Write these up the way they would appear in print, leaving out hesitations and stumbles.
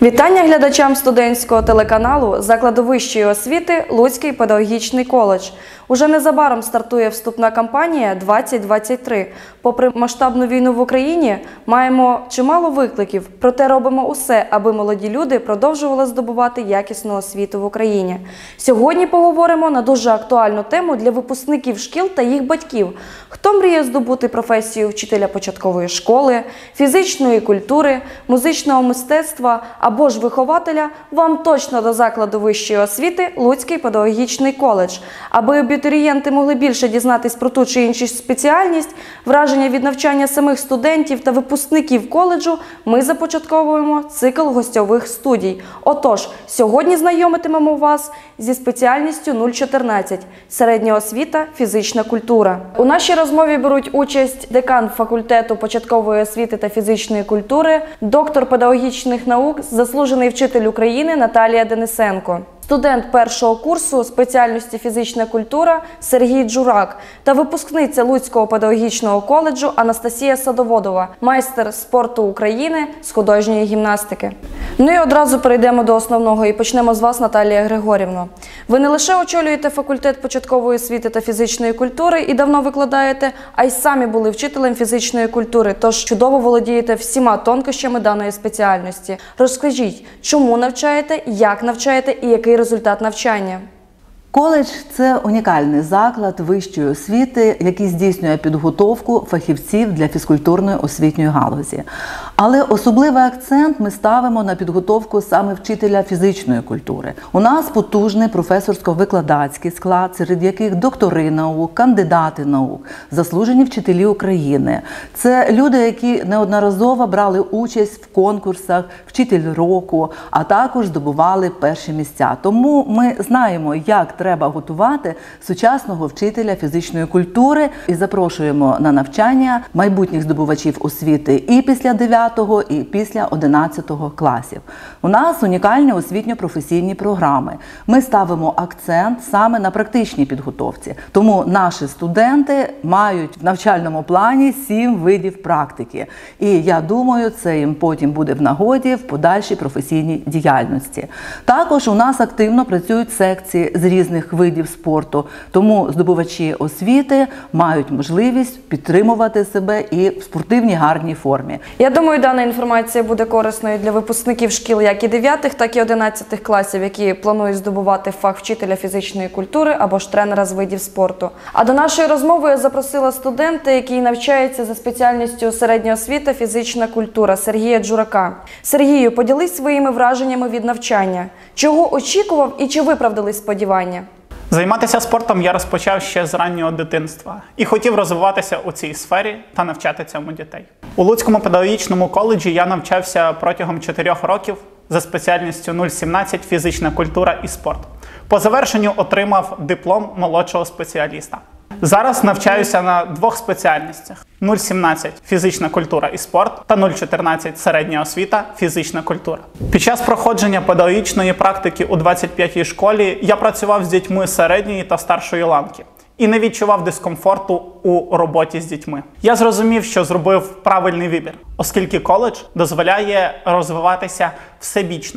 Вітання глядачам студентського телеканалу Закладу вищої освіти Луцький педагогічний коледж. Уже незабаром стартує вступна кампанія 2023. Попри масштабну війну в Україні, маємо чимало викликів, проте робимо усе, аби молоді люди продовжували здобувати якісну освіту в Україні. Сьогодні поговоримо на дуже актуальну тему для випускників шкіл та їх батьків. Хто мріє здобути професію вчителя початкової школи, фізичної культури, музичного мистецтва або ж вихователя, вам точно до закладу вищої освіти Луцький педагогічний коледж. Аби абітурієнти могли більше дізнатись про ту чи іншу спеціальність, враження від навчання самих студентів та випускників коледжу, ми започатковуємо цикл гостьових студій. Отож, сьогодні знайомитимемо вас зі спеціальністю 014 – середня освіта, фізична культура. У нашій розмові беруть участь декан факультету початкової освіти та фізичної культури, доктор педагогічних наук, заслужений вчитель України Наталія Денисенко, студент першого курсу спеціальності фізична культура Сергій Джурак та випускниця Луцького педагогічного коледжу Анастасія Садоводова, майстер спорту України з художньої гімнастики. Ну і одразу перейдемо до основного і почнемо з вас, Наталія Григорівна. Ви не лише очолюєте факультет початкової освіти та фізичної культури і давно викладаєте, а й самі були вчителем фізичної культури, тож чудово володієте всіма тонкощами даної спеціальності. Розкажіть, чому навчаєте, як навчаєте і який результат навчання? Коледж – це унікальний заклад вищої освіти, який здійснює підготовку фахівців для фізкультурної освітньої галузі. Але особливий акцент ми ставимо на підготовку саме вчителя фізичної культури. У нас потужний професорсько-викладацький склад, серед яких доктори наук, кандидати наук, заслужені вчителі України. Це люди, які неодноразово брали участь в конкурсах «Вчитель року», а також здобували перші місця. Тому ми знаємо, як треба готувати сучасного вчителя фізичної культури і запрошуємо на навчання майбутніх здобувачів освіти і після 9 і після 11 класів. У нас унікальні освітньо-професійні програми. Ми ставимо акцент саме на практичній підготовці. Тому наші студенти мають в навчальному плані 7 видів практики. І я думаю, це їм потім буде в нагоді в подальшій професійній діяльності. Також у нас активно працюють секції з різних видів спорту, тому здобувачі освіти мають можливість підтримувати себе і в спортивній гарній формі. Я думаю, дана інформація буде корисною для випускників шкіл як і 9, так і 11 класів, які планують здобувати фах вчителя фізичної культури або ж тренера з видів спорту. А до нашої розмови я запросила студента, який навчається за спеціальністю середня освіта, фізична культура Сергія Джурака. Сергію, поділись своїми враженнями від навчання. Чого очікував і чи виправдались сподівання? Займатися спортом я розпочав ще з раннього дитинства і хотів розвиватися у цій сфері та навчати цьому дітей. У Луцькому педагогічному коледжі я навчався протягом 4 років за спеціальністю 017 «Фізична культура і спорт». По завершенню отримав диплом молодшого спеціаліста. Зараз навчаюся на 2 спеціальностях – 017 «Фізична культура і спорт» та 014 «Середня освіта, фізична культура». Під час проходження педагогічної практики у 25-й школі я працював з дітьми середньої та старшої ланки і не відчував дискомфорту у роботі з дітьми. Я зрозумів, що зробив правильний вибір, оскільки коледж дозволяє розвиватися всебічно.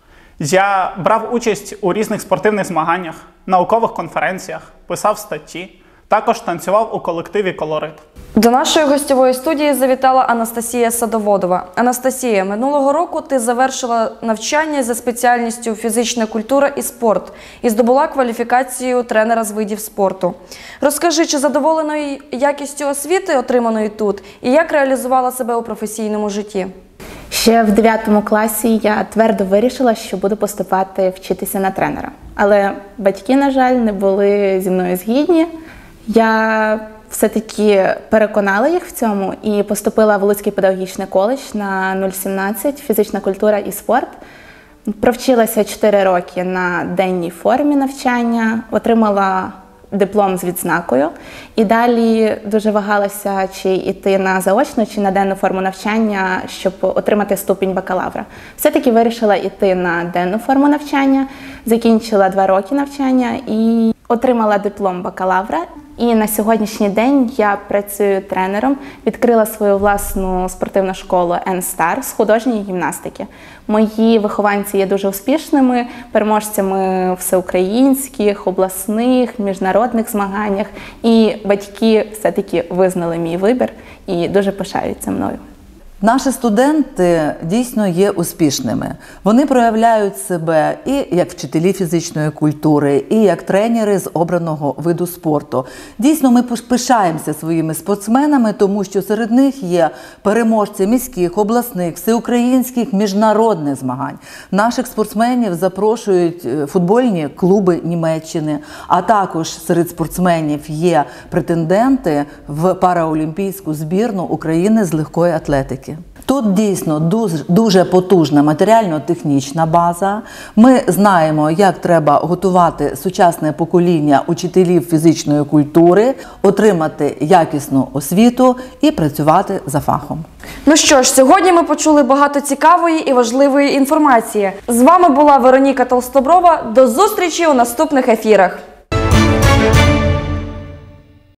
Я брав участь у різних спортивних змаганнях, наукових конференціях, писав статті, також танцював у колективі «Колорит». До нашої гостьової студії завітала Анастасія Садоводова. Анастасія, минулого року ти завершила навчання за спеціальністю фізична культура і спорт і здобула кваліфікацію тренера з видів спорту. Розкажи, чи задоволеною якістю освіти, отриманої тут, і як реалізувала себе у професійному житті? Ще в 9 класі я твердо вирішила, що буду поступати вчитися на тренера. Але батьки, на жаль, не були зі мною згідні. Я все-таки переконала їх в цьому і поступила в Луцький педагогічний коледж на 017 «Фізична культура і спорт». Провчилася 4 роки на денній формі навчання, отримала диплом з відзнакою. І далі дуже вагалася, чи йти на заочну, чи на денну форму навчання, щоб отримати ступінь бакалавра. Все-таки вирішила йти на денну форму навчання, закінчила 2 роки навчання і отримала диплом бакалавра. І на сьогоднішній день я працюю тренером, відкрила свою власну спортивну школу N-Star з художньої гімнастики. Мої вихованці є дуже успішними, переможцями всеукраїнських, обласних, міжнародних змаганнях. І батьки все-таки визнали мій вибір і дуже пишаються мною. Наші студенти дійсно є успішними. Вони проявляють себе і як вчителі фізичної культури, і як тренери з обраного виду спорту. Дійсно, ми пишаємося своїми спортсменами, тому що серед них є переможці міських, обласних, всеукраїнських, міжнародних змагань. Наших спортсменів запрошують футбольні клуби Німеччини, а також серед спортсменів є претенденти в параолімпійську збірну України з легкої атлетики. Тут дійсно дуже потужна матеріально-технічна база. Ми знаємо, як треба готувати сучасне покоління учителів фізичної культури, отримати якісну освіту і працювати за фахом. Ну що ж, сьогодні ми почули багато цікавої і важливої інформації. З вами була Вероніка Толстоброва. До зустрічі у наступних ефірах.